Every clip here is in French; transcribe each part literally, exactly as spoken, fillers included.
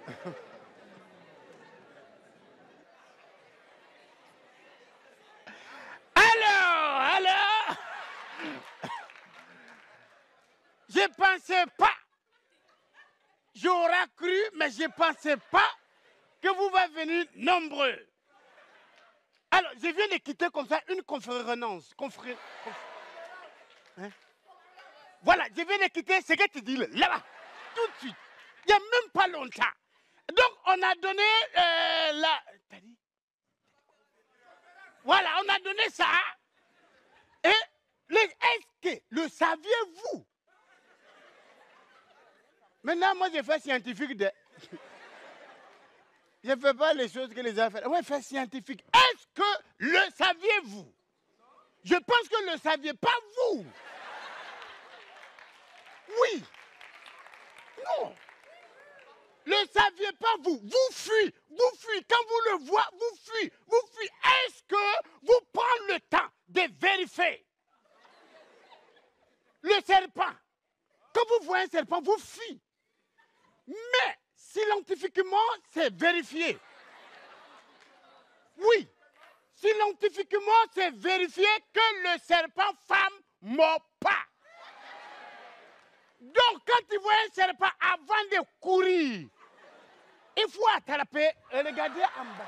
Alors, alors, je ne pensais pas, j'aurais cru, mais je ne pensais pas que vous allez venir nombreux. Alors, je viens de quitter comme ça une conférence. Confré... Conf... Hein? Voilà, je viens de quitter ce que tu dis là-bas, tout de suite. Il n'y a même pas longtemps. Donc, on a donné euh, la... T'as dit? Voilà, on a donné ça. Et est-ce que le saviez-vous? Maintenant, moi, j'ai fait scientifique de... Je ne fais pas les choses que les gens font. Oui, fait scientifique. Est-ce que le saviez-vous? Je pense que ne le saviez pas, vous. Oui. Non. Le saviez pas, vous. Vous fuyez. Vous fuyez. Quand vous le voyez, vous fuyez. Vous fuyez. Est-ce que vous prenez le temps de vérifier le serpent? Quand vous voyez un serpent, vous fuyez. Mais scientifiquement, c'est vérifié. Oui. Scientifiquement, c'est vérifié que le serpent femme ne mord pas. Donc, quand tu vois un serpent avant de courir, il faut attraper et regarder en bas.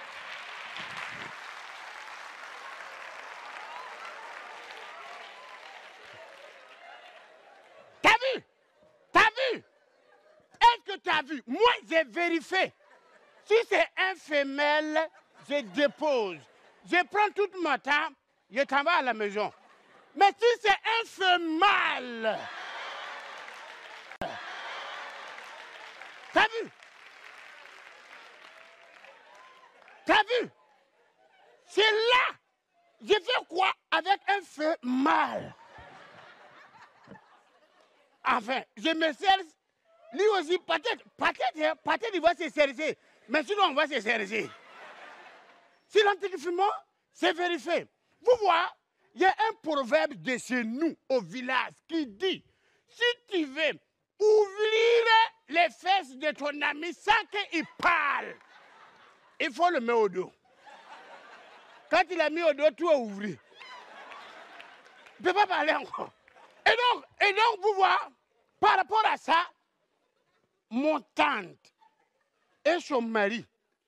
T'as vu? T'as vu? Est-ce que tu as vu? Moi, j'ai vérifié. Si c'est un femelle, je dépose. Je prends tout mon temps, je t'en vais à la maison. Mais si c'est un femelle, t'as vu? T'as vu? C'est là. Je fais quoi avec un femelle? Enfin, je me sers. Lui aussi, peut-être, peut-être, peut-être il va se serrer. Mais sinon, on va se serrer. Scientifiquement, c'est vérifié. Vous voyez, il y a un proverbe de chez nous, au village, qui dit, si tu veux ouvrir les fesses de ton ami sans qu'il parle, il faut le mettre au dos. Quand il a mis au dos, tout est ouvert. Il ne peut pas parler encore. Et donc, et donc, vous voyez, par rapport à ça, mon tante et son mari,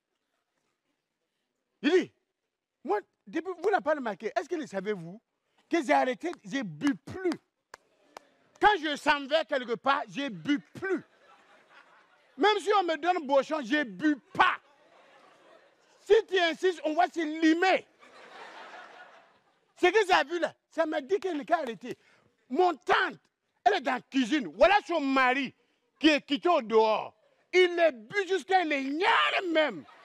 il dit, moi, depuis, vous n'avez pas remarqué, est-ce que le savez-vous, que j'ai arrêté, j'ai bu plus. Quand je s'en vais quelque part, j'ai bu plus. Même si on me donne bochon, j'ai bu pas. Si tu insistes, on va se limer. Ce que j'ai vu là, ça m'a dit qu'elle a arrêté. Mon tante, elle est dans la cuisine. Voilà son mari qui est quitté au dehors. Il est bu jusqu'à les gnares même.